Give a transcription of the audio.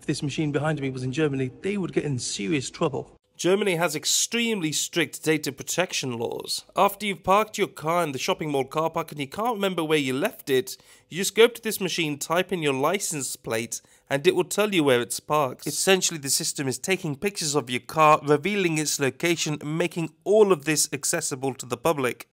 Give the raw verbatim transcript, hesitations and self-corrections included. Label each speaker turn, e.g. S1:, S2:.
S1: if this machine behind me was in Germany, they would get in serious trouble. Germany has extremely strict data protection laws. After you've parked your car in the shopping mall car park and you can't remember where you left it, you just go up to this machine, type in your license plate, and it will tell you where it's parked. Essentially, the system is taking pictures of your car, revealing its location, and making all of this accessible to the public.